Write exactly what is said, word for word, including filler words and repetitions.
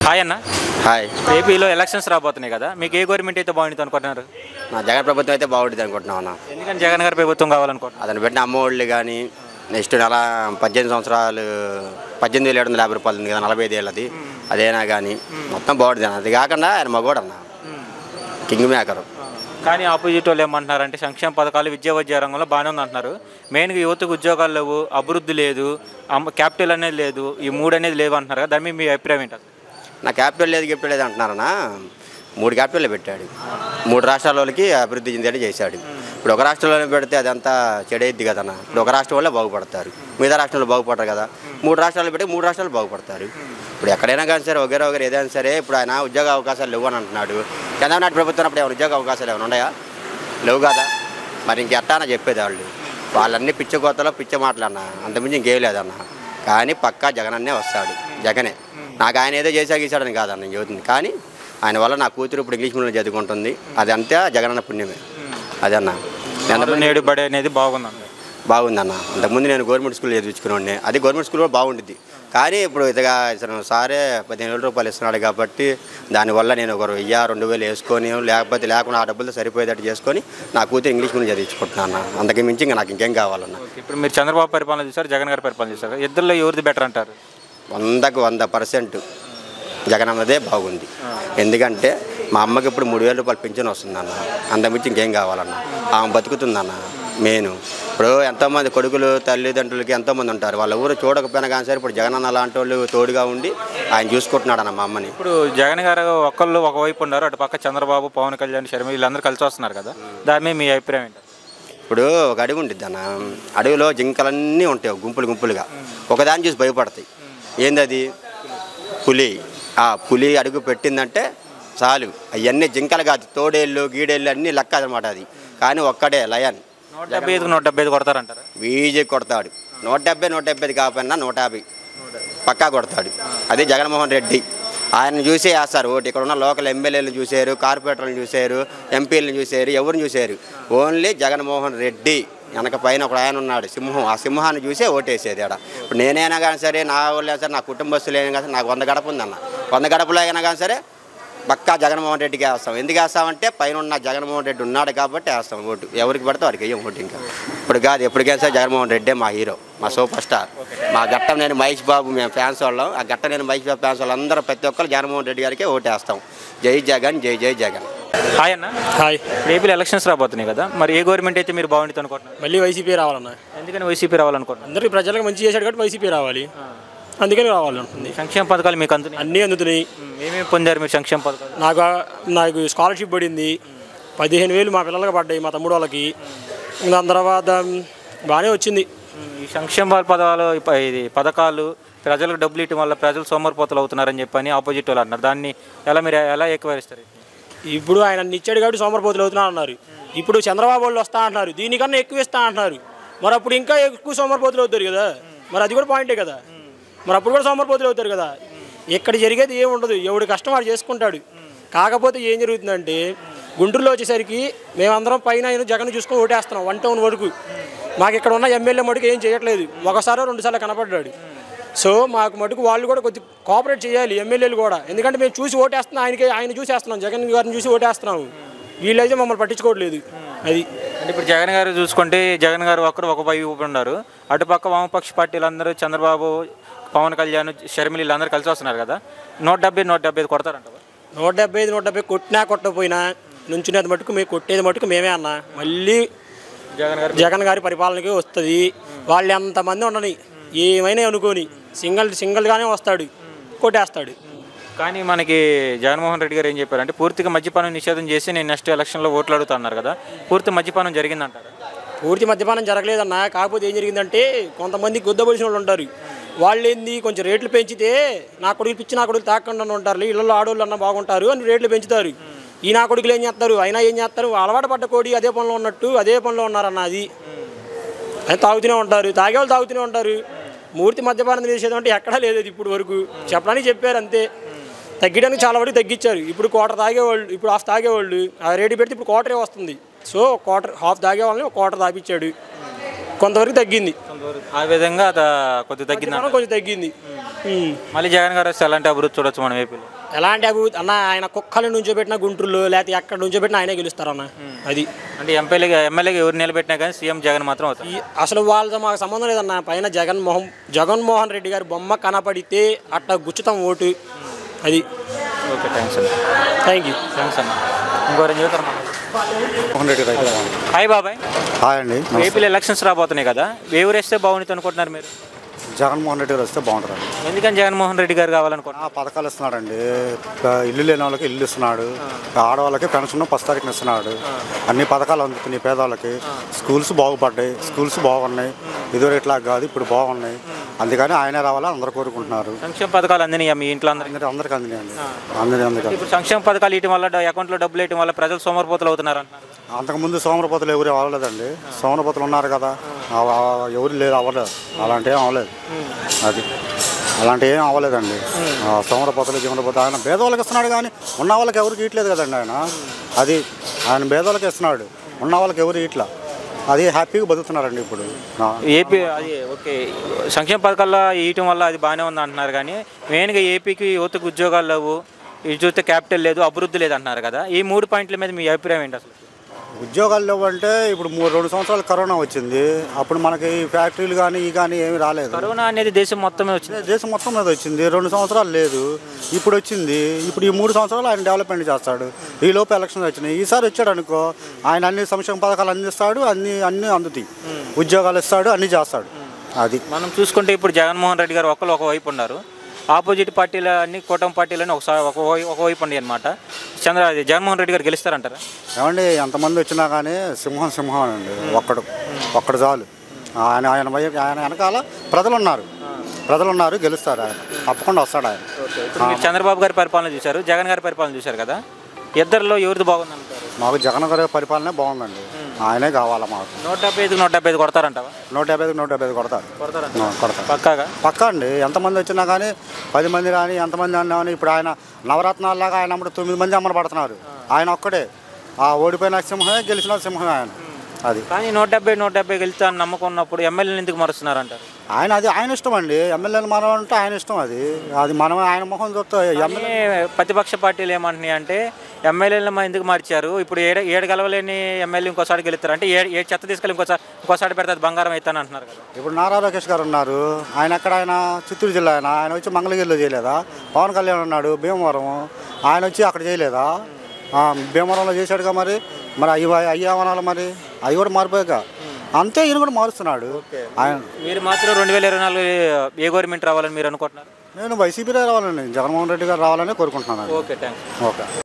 Hi అన్న. Hi. ఏపీలో elections రాబోతున్నాయి కదా, మీకు ఏ గవర్నమెంట్ అయితే బాగుంటుంది అనుకుంటున్నారు? నా జగన్ ప్రభుత్వం అయితే బాగుంటుంది అనుకుంటున్నాం అన్న. ఎందుకంటే జగన్ గారి ప్రభుత్వం కావాలనుకుంటున్నాను. అతను పెట్టిన అమ్మఒళ్ళు కానీ నెక్స్ట్ నెల పద్దెనిమిది సంవత్సరాలు పద్దెనిమిది వేల ఏడు వందల యాభై రూపాయలు ఉంది కదా, నలభై ఐదు ఏళ్ళది అదేనా కానీ మొత్తం బాగుంటుంది అన్న. అది కాకుండా ఆయన మగోడు అన్న, కింగ్ మేకరు. కానీ ఆపోజిట్ వాళ్ళు ఏమంటున్నారంటే సంక్షేమ పథకాలు విద్యా వైద్య రంగంలో బాగానే ఉంది అంటున్నారు. మెయిన్గా యువతకు ఉద్యోగాలు లేవు, అభివృద్ధి లేదు, క్యాపిటల్ అనేది లేదు, ఈ మూడు అనేది లేవు అంటున్నారు కదా, దాని మీద మీ అభిప్రాయం ఏంటి? నా క్యాపిటల్ లేదు క్యాపిటల్ లేదు అంటున్నారన్నా. మూడు క్యాపిటల్లో పెట్టాడు, మూడు రాష్ట్రాల వాళ్ళకి అభివృద్ధి చెందేలా చేశాడు. ఇప్పుడు ఒక రాష్ట్రంలోనే పెడితే అదంతా చెడైద్ది కదన్న. ఇప్పుడు ఒక రాష్ట్రం వల్ల బాగుపడతారు, మిగతా రాష్ట్రంలో బాగుపడరు కదా. మూడు రాష్ట్రాలు పెట్టి మూడు రాష్ట్రాలు బాగుపడతారు. ఇప్పుడు ఎక్కడైనా కానీ సరే ఒకరే ఒకరు ఏదైనా సరే ఇప్పుడు ఆయన ఉద్యోగ అవకాశాలు లేవు అని అంటున్నాడు. చంద్రబాబు నాయుడు ప్రభుత్వం అప్పుడు ఏమైనా ఉద్యోగ అవకాశాలు ఏమైనా ఉన్నాయా? లేవు కదా. మరి ఇంకెట్టానా చెప్పేది వాళ్ళు, వాళ్ళన్నీ పిచ్చ కోతలో పిచ్చ మాటలన్న, అంతకుమించి ఇంకేం లేదన్న. కానీ పక్కా జగన్ అన్నే వస్తాడు, జగనే. నాకు ఆయన ఏదో చేసా గీసాడని కాదన్న చెబుతుంది, కానీ ఆయన వల్ల నా కూతురు ఇప్పుడు ఇంగ్లీష్ మీడియం చదువుకుంటుంది. అది అంతే జగనన్న పుణ్యమే. అదన్న నేడు బడి అనేది బాగుందన్న. బాగుందన్న. అంతకుముందు నేను గవర్నమెంట్ స్కూల్ చదివించుకుని, అది గవర్నమెంట్ స్కూల్ కూడా బాగుంటుంది. కానీ ఇప్పుడు ఇదిగా సారే పదిహేను వేల రూపాయలు ఇస్తున్నాడు కాబట్టి దానివల్ల నేను ఒక వెయ్యి రెండు వేలు వేసుకొని లేకపోతే లేకుండా ఆ డబ్బులతో సరిపోయేటట్టు చేసుకొని నా కూతురు ఇంగ్లీష్ మీడియం చదివించుకుంటున్నాను. అంతకు మించి ఇంకా నాకు ఇంకేం కావాలన్న. ఇప్పుడు మీరు చంద్రబాబు పరిపాలన చూసారు, జగన్ గారి పరిపాలన చూసారు, ఇద్దరిలో ఎవరిది బెటర్ అంటారు? వందకు వంద పర్సెంట్ జగన్ అన్నదే బాగుంది. ఎందుకంటే మా అమ్మకి ఇప్పుడు మూడు వేల రూపాయలు పెన్షన్ వస్తుందన్న, అంతకుమించి ఇంకేం కావాలన్న. ఆమె బతుకుతుందన్న మెయిన్. ఇప్పుడు ఎంతోమంది కొడుకులు తల్లిదండ్రులకి ఎంతోమంది ఉంటారు, వాళ్ళ ఊరు చూడకపోయినా కానీ సరే ఇప్పుడు జగన్ అన్న లాంటి వాళ్ళు తోడుగా ఉండి ఆయన చూసుకుంటున్నాడు అన్న మా అమ్మని. ఇప్పుడు జగన్ గారు ఒకళ్ళు ఒకవైపు ఉన్నారు, అటు పక్క చంద్రబాబు, పవన్ కళ్యాణ్, శర్మ వీళ్ళందరూ కలిసి వస్తున్నారు కదా, దాని మీద మీ అభిప్రాయం ఏంటి? ఇప్పుడు ఒక అడవి ఉంటుంది అన్న, అడవిలో జింకలన్నీ ఉంటాయి గుంపులు గుంపులుగా, ఒకదాన్ని చూసి భయపడతాయి. ఏందది? పులి. ఆ పులి అడుగు పెట్టిందంటే చాలు అవన్నీ జింకలు కాదు, తోడేళ్ళు గీడేళ్ళు అన్నీ లెక్క అనమాట. అది కానీ ఒక్కడే లయన్. నూట డెబ్బై ఐదుకు నూట డెబ్బై ఐదు కొడతారంటారు. వీజీ కొడతాడు. నూట డెబ్బై నూట డెబ్బై ఐదు కాకపోయినా నూట యాభై పక్కా కొడతాడు. అది జగన్మోహన్ రెడ్డి. ఆయన చూసే వేస్తారు ఓటు. ఇక్కడ ఉన్న లోకల్ ఎమ్మెల్యేలను చూశారు, కార్పొరేటర్లను చూశారు, ఎంపీలను చూశారు, ఎవరిని చూశారు? ఓన్లీ జగన్మోహన్ రెడ్డి. వెనక పైన ఒక ఆయన ఉన్నాడు సింహం, ఆ సింహాన్ని చూసే ఓటేసేది ఆడ. ఇప్పుడు నేనైనా కానీ సరే, నా వాళ్ళైనా సరే, నా కుటుంబస్తులు అయినా కానీ సరే, నాకు వంద గడప ఉందన్న, వంద గడపలో అయినా కానీ సరే పక్కా జగన్మోహన్ రెడ్డికి వేస్తాం. ఎందుకు వేస్తామంటే పైన ఉన్న జగన్మోహన్ రెడ్డి ఉన్నాడు కాబట్టి వేస్తాం ఓటు. ఎవరికి పడితే వారికి వేయం ఓటు. ఇంకా ఇప్పుడు కాదు, ఎప్పటికైనా సరే జగన్మోహన్ రెడ్డే మా హీరో, మా సూపర్ స్టార్. మా గట్టం నేను మహేష్ బాబు మేము ఫ్యాన్స్ వాళ్ళం. ఆ గట్ట నేను మహేష్ బాబు ఫ్యాన్స్ వాళ్ళు అందరూ ప్రతి ఒక్కరు జగన్మోహన్ రెడ్డి గారికి ఓటేస్తాం. జై జగన్, జై జై జగన్. హాయ్ అన్న. హాయ్. ఏపీలో ఎలక్షన్స్ రాబోతున్నాయి కదా, మరి ఏ గవర్నమెంట్ అయితే మీరు బాగుంటుంది అనుకుంటున్నారు? మళ్ళీ వైసీపీ రావాలన్నా. ఎందుకని వైసీపీ రావాలనుకుంటున్నారు? అందరికీ ప్రజలకు మంచి చేశాడు కాబట్టి వైసీపీ రావాలి, అందుకని రావాలనుకుంటుంది. సంక్షేమ పథకాలు మీకు అందుతున్నాయి? అన్నీ అందుతున్నాయి. ఏమేమి పొందారు మీరు సంక్షేమ పథకాలు? నాకు నాకు స్కాలర్షిప్ పడింది, పదిహేను వేలు మా పిల్లలకి పడ్డాయి, మా తమ్ముడు వాళ్ళకి. దాని తర్వాత బాగానే వచ్చింది. ఈ సంక్షేమ పథకాలు ఇది పథకాలు ప్రజలకు డబ్బులు ఇవ్వడం వల్ల ప్రజలు సోమరిపోతలు అవుతున్నారని చెప్పని ఆపోజిట్ వాళ్ళు అంటున్నారు. దాన్ని ఎలా మీరు ఎలా ఎక్కువరిస్తారు? ఇప్పుడు ఆయన అన్ని ఇచ్చాడు కాబట్టి సోమరిపోతులు అవుతున్నారు అన్నారు. ఇప్పుడు చంద్రబాబు వాళ్ళు వస్తా అంటున్నారు, దీనికన్నా ఎక్కువ ఇస్తా అంటున్నారు. మరి అప్పుడు ఇంకా ఎక్కువ సోమరిపోతులు అవుతారు కదా, మరి అది కూడా పాయింటే కదా. మరి అప్పుడు కూడా సోమరిపోతులు అవుతారు కదా. ఇక్కడ జరిగేది ఏమి ఉండదు, ఎవడు కష్టం వాడు చేసుకుంటాడు. కాకపోతే ఏం జరుగుతుందంటే గుంటూరులో వచ్చేసరికి మేమందరం పైన జగన్ చూసుకొని ఓటేస్తున్నాం వన్ టౌన్ వరకు. మాకు ఇక్కడ ఉన్న ఎమ్మెల్యే మటుకు ఏం చేయట్లేదు, ఒకసారి రెండుసార్లు కనపడ్డాడు. సో మాకు మటుకు వాళ్ళు కూడా కొద్దిగా కోఆపరేట్ చేయాలి ఎమ్మెల్యేలు కూడా. ఎందుకంటే మేము చూసి ఓటేస్తున్నాం, ఆయనకి ఆయన చూసేస్తున్నాం, జగన్ గారిని చూసి ఓటేస్తున్నాము. వీళ్ళైతే మమ్మల్ని పట్టించుకోవట్లేదు. అది అంటే ఇప్పుడు జగన్ గారు చూసుకుంటే జగన్ గారు ఒక్కరు ఒక వైపు ఉన్నారు, అటుపక్క వామపక్ష పార్టీలందరూ చంద్రబాబు, పవన్ కళ్యాణ్, షర్మిలి వీళ్ళందరూ కలిసి వస్తున్నారు కదా, నూట డెబ్బై నూట డెబ్బై ఐదు కొడతారంట. నూట డెబ్బై ఐదు నూట డెబ్బై కొట్టినా కొట్టకపోయినా నుంచునేది మటుకు మేము కొట్టేది మటుకు మేమే అన్న. మళ్ళీ జగన్ గారు జగన్ గారి పరిపాలనకి వస్తుంది. వాళ్ళు ఎంతమంది ఉండని ఏమైనా అనుకోని సింగిల్ సింగిల్గానే వస్తాడు, కొట్టేస్తాడు. కానీ మనకి జగన్మోహన్ రెడ్డి గారు ఏం చెప్పారంటే పూర్తిగా మద్యపానం నిషేధం చేసి నేను నెక్స్ట్ ఎలక్షన్లో ఓట్లు అడుగుతున్నారు కదా, పూర్తి మద్యపానం జరిగిందంటారు? పూర్తి మద్యపానం జరగలేదన్న. కాకపోతే ఏం జరిగిందంటే కొంతమంది గుద్దబలిసిన వాళ్ళు ఉంటారు, వాళ్ళు ఏంది కొంచెం రేట్లు పెంచితే నా కొడుకులు పిచ్చి నా కొడుకులు తాకుండా ఉంటారు, ఇళ్ళలో ఆడవాళ్ళు అన్న బాగుంటారు అని రేట్లు పెంచుతారు. ఈ నా కొడుకులు ఏం చేస్తారు, అయినా ఏం చేస్తారు, అలవాటు పడ్డ కోడి అదే పనిలో ఉన్నట్టు అదే పనిలో ఉన్నారన్న. అది అని తాగుతూనే ఉంటారు, తాగేవాళ్ళు తాగుతూనే ఉంటారు. మూర్తి మద్యపానం నిషేధం అంటే ఎక్కడా లేదు అది ఇప్పుడు వరకు. చెప్పడానికి చెప్పారు అంతే, తగ్గడానికి చాలా వరకు తగ్గించారు. ఇప్పుడు క్వార్టర్ తాగేవాళ్ళు ఇప్పుడు హాఫ్ తాగేవాళ్ళు ఆ రేటు పెడితే ఇప్పుడు క్వార్టరే వస్తుంది. సో క్వార్టర్ హాఫ్ తాగే వాళ్ళని ఒక క్వార్టర్ తాపించాడు, కొంతవరకు తగ్గింది. ఆ విధంగా కొద్దిగా తగ్గింది కొంచెం తగ్గింది. ఉమ్. మళ్ళీ జగన్ గారు వస్తే ఎలాంటి అభివృద్ధి చూడొచ్చు మనం ఏపీలో? ఎలాంటి అభివృద్ధి అన్న, ఆయన కుక్కలు నుంచోబెట్టిన గుంటూరులో లేకపోతే ఎక్కడ నుంచోబెట్టినా ఆయనే గెలుస్తారన్న. అది అంటే ఎంపీలుగా ఎమ్మెల్యేగా ఎవరు నిలబెట్టినా కానీ సీఎం జగన్ మాత్రం అవుతారు. ఈ అసలు వాళ్ళతో మాకు సంబంధం లేదన్న. పైన జగన్మోహన్ జగన్మోహన్ రెడ్డి గారి బొమ్మ కనపడితే అట్లా గుచ్చుతాం ఓటు. అది. ఓకే, థ్యాంక్స్ అన్న. Thank you. థ్యాంక్స్ అన్న. ఇంకో రెండు చూద్దాం. హాయ్ బాబాయ్. హాయ్ అండి. ఏపీలో ఎలక్షన్స్ రాబోతున్నాయి కదా, ఎవరు వేస్తే బాగుంటుంది అనుకుంటున్నారు మీరు? జగన్మోహన్ రెడ్డి గారు వస్తే బాగుంటుంది. ఎందుకని జగన్మోహన్ రెడ్డి గారు కావాలనుకుంటున్నారు? పథకాలు ఇస్తున్నాడండి. ఇల్లు లేని వాళ్ళకి ఇల్లు ఇస్తున్నాడు, ఆడవాళ్ళకి పెన్షన్ ఫస్ట్ తారీఖున ఇస్తున్నాడు. అన్ని పథకాలు అందుతున్నాయి పేదవాళ్ళకి. స్కూల్స్ బాగుపడ్డాయి, స్కూల్స్ బాగున్నాయి. ఇదివరకు ఇట్లా కాదు, ఇప్పుడు బాగున్నాయి. అందుకని ఆయనే రావాలని అందరూ కోరుకుంటున్నారు. సంక్షేమ పథకాలు అందినాయి మీ ఇంట్లో అందరికీ? అందరికి అందినాయండి. అందినాయి. అందుకని ఇప్పుడు సంక్షేమ పథకాలు ఇవ్వడం వల్ల, అకౌంట్లో డబ్బులు వేయడం వల్ల ప్రజలు సోమరిపోతులు అవుతున్నారు అంటున్నారు. అంతకుముందు సోమరపోతులు ఎవరు అవ్వలేదండి. సోమరపోతులు ఉన్నారు కదా, ఎవరు లేదు, అవ్వలేదు. అలాంటి ఏం అవ్వలేదు. అది అలాంటి ఏం అవ్వలేదండి. సోమరపోతలు జీవనపోతలు ఆయన భేదవాళ్ళకి ఇస్తున్నాడు, కానీ ఉన్న వాళ్ళకి ఎవరికి ఇట్లేదు కదండి ఆయన. అది ఆయన భేదవాళ్ళకి ఇస్తున్నాడు, ఉన్న వాళ్ళకి ఎవరు ఇట్లా. అది హ్యాపీగా బతుకుతున్నారండి ఇప్పుడు ఏపీ. అది ఓకే, సంక్షేమ పథకాల్లో ఇవ్వటం వల్ల అది బాగానే ఉంది అంటున్నారు, కానీ మెయిన్గా ఏపీకి యువతకు ఉద్యోగాలు లేవు, ఇది చూస్తే క్యాపిటల్ లేదు, అభివృద్ధి లేదు అంటున్నారు కదా. ఈ మూడు పాయింట్ల మీద మీ అభిప్రాయం ఏంటి అసలు? ఉద్యోగాలు లేవంటే ఇప్పుడు మూడు రెండు సంవత్సరాలు కరోనా వచ్చింది. అప్పుడు మనకి ఫ్యాక్టరీలు కానీ ఈ కానీ ఏమీ రాలేదు. కరోనా అనేది దేశం మొత్తమే వచ్చింది. దేశం మొత్తం మీద వచ్చింది. రెండు సంవత్సరాలు లేదు, ఇప్పుడు వచ్చింది. ఇప్పుడు ఈ మూడు సంవత్సరాలు ఆయన డెవలప్మెంట్ చేస్తాడు. ఈ లోపు ఎలక్షన్స్ వచ్చినాయి. ఈసారి వచ్చాడు అనుకో, ఆయన అన్ని సంక్షేమ పథకాలు అందిస్తాడు, అన్ని అన్ని అందుతాయి, ఉద్యోగాలు ఇస్తాడు, అన్నీ చేస్తాడు. అది మనం చూసుకుంటే ఇప్పుడు జగన్మోహన్ రెడ్డి గారు ఒకరు ఒకవైపు ఉన్నారు, ఆపోజిట్ పార్టీల అన్ని కూటమి పార్టీలని ఒకసారి ఒక ఒకవైపు ఉండి అనమాట. చంద్ర జగన్మోహన్ రెడ్డి గారు గెలుస్తారంటారా? ఏమండి, ఎంతమంది వచ్చినా కానీ సింహం సింహం అండి. ఒక్కడు ఒక్కడు చాలు. ఆయన ఆయన వైపు ఆయన వెనకాల ప్రజలు ఉన్నారు, ప్రజలు ఉన్నారు, గెలుస్తారు. ఆయన తప్పకుండా వస్తాడు. ఆయన మీరు చంద్రబాబు గారి పరిపాలన చూశారు, జగన్ గారి పరిపాలన చూశారు కదా, ఇద్దరిలో ఎవరిది బాగుందంటారు? మాకు జగన్ గారి పరిపాలనే బాగుందండి. ఆయనే కావాలా మాకు. నూట డెబ్బై ఐదుకి నూట డెబ్బై ఐదు కొడతారంటావా? నూట యాభై ఐదుకి నూట డెబ్బై ఐదు కొడతారు. కొడతారు పక్కాగా. పక్కా అండి. ఎంతమంది వచ్చినా కానీ, పది మంది కానీ ఎంతమంది అన్నా కానీ, ఇప్పుడు ఆయన నవరత్నాల్లాగా ఆయన అప్పుడు తొమ్మిది మంది అమ్మని పడుతున్నారు. ఆయన ఒక్కడే ఆ ఓడిపోయిన సింహమే, గెలిచిన సింహమే ఆయన. అది కానీ నూట డెబ్బై నూట డెబ్బై గెలుస్తా అని నమ్మకం ఉన్నప్పుడు ఎమ్మెల్యేలు ఎందుకు మరుస్తున్నారంటారు? ఆయన అది ఆయన ఇష్టం అండి. ఎమ్మెల్యేలు మనం అంటే ఆయన ఇష్టం. అది అది మనం ఆయన మొహం చూస్తే ఎమ్మెల్యే ప్రతిపక్ష పార్టీలు ఏమంటున్నాయి అంటే, ఎమ్మెల్యేలను మా ఎందుకు మార్చారు, ఇప్పుడు ఏడు ఏడు గెలవలేని ఎమ్మెల్యే ఇంకోసారి గెలుస్తారు అంటే, ఏడు ఏడు చెత్త తీసుకెళ్ళి ఇంకోసారి ఇంకోసారి పెడితే అది బంగారం అవుతాను అంటున్నారు కదా. ఇప్పుడు నారా లోకేష్ గారు ఉన్నారు. ఆయన ఎక్కడ, ఆయన చిత్తూరు జిల్లా. ఆయన ఆయన వచ్చి మంగళగిరిలో చేయలేదా? పవన్ కళ్యాణ్ ఉన్నాడు భీమవరం, ఆయన వచ్చి అక్కడ చేయలేదా? భీమవరంలో చేశాడుగా. మరి మరి అవి అయ్యి అవనాలు, మరి అవి కూడా మారిపోయాక అంతే ఈయన కూడా మారుస్తున్నాడు. ఆయన మీరు మాత్రం రెండు వేల ఇరవై నాలుగు ఏ గవర్నమెంట్ రావాలని మీరు అనుకుంటున్నారు? నేను వైసీపీ రావాలని, జగన్మోహన్ రెడ్డి గారు రావాలని కోరుకుంటున్నాను. Okay, thanks. ఓకే.